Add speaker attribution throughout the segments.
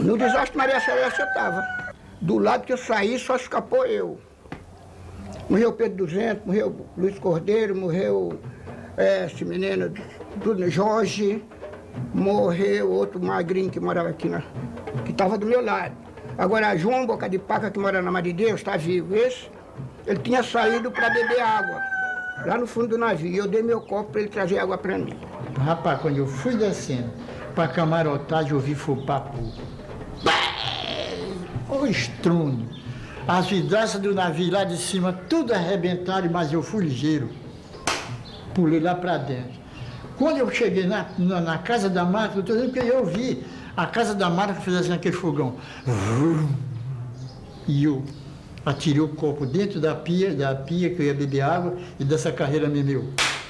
Speaker 1: No desastre Maria Celeste eu estava. Do lado que eu saí, só escapou eu. Morreu Pedro 200, morreu Luiz Cordeiro, morreu esse menino Jorge, morreu outro magrinho que morava aqui, que estava do meu lado. Agora, João Boca de Paca, que mora na Mar de Deus, está vivo. Esse, ele tinha saído para beber água, lá no fundo do navio. E eu dei meu copo para ele trazer água para mim.
Speaker 2: Rapaz, quando eu fui descendo para camarotagem, eu ouvi fupapu. O estrondo. As vidraças do navio lá de cima, tudo arrebentaram, mas eu fui ligeiro. Pulei lá para dentro. Quando eu cheguei na casa da Marta, eu estou dizendo que eu vi a casa da Marta que fez assim aquele fogão. E eu atirei o copo dentro da pia que eu ia beber água, e dessa carreira meu.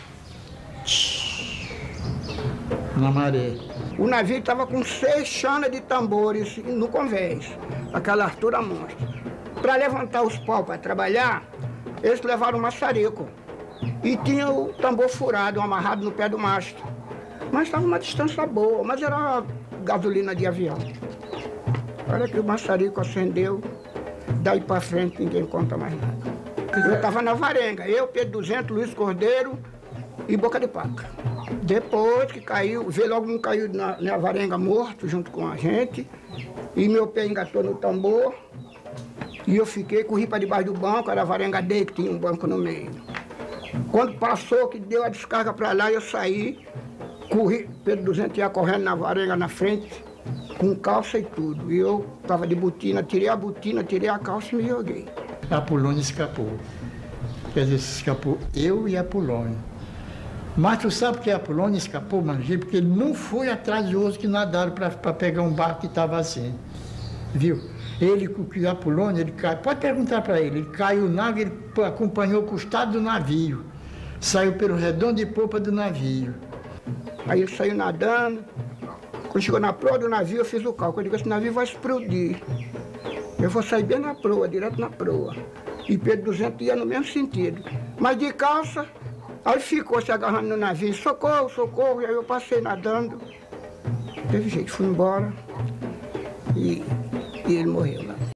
Speaker 2: Na maré.
Speaker 1: O navio estava com 6 chanas de tambores no convés, aquela altura monstra. Para levantar os pau para trabalhar, eles levaram um maçarico. E tinha o tambor furado, amarrado no pé do mastro. Mas estava uma distância boa, mas era gasolina de avião. Olha que o maçarico acendeu, daí para frente ninguém conta mais nada. Eu estava na varenga, eu, Pedro 200, Luiz Cordeiro e Boca de Paca. Depois que caiu, veio logo um caiu na varenga morto junto com a gente, e meu pé engatou no tambor, e eu corri para debaixo do banco, era a varenga D, que tinha um banco no meio. Quando passou, que deu a descarga para lá, eu saí, corri, Pedro 200 ia correndo na varenga na frente, com calça e tudo. E eu estava de botina, tirei a calça e me joguei.
Speaker 2: A Polônia escapou. Quer dizer, escapou eu e a Polônia. Mas tu sabe que a Polônia escapou, Mangi, porque ele não foi atrás de outros que nadaram para pegar um barco que estava assim. Viu? Ele, a Polônia, ele cai. Pode perguntar para ele caiu o navio, ele acompanhou o costado do navio. Saiu pelo redondo de popa do navio.
Speaker 1: Aí ele saiu nadando. Quando chegou na proa do navio, eu fiz o cálculo. Eu digo, esse navio vai explodir. Eu vou sair bem na proa, direto na proa. E Pedro 200 ia no mesmo sentido. Mas de calça, aí ficou se agarrando no navio. Socorro, socorro. E aí eu passei nadando. Teve jeito, fui embora. E ele morreu lá.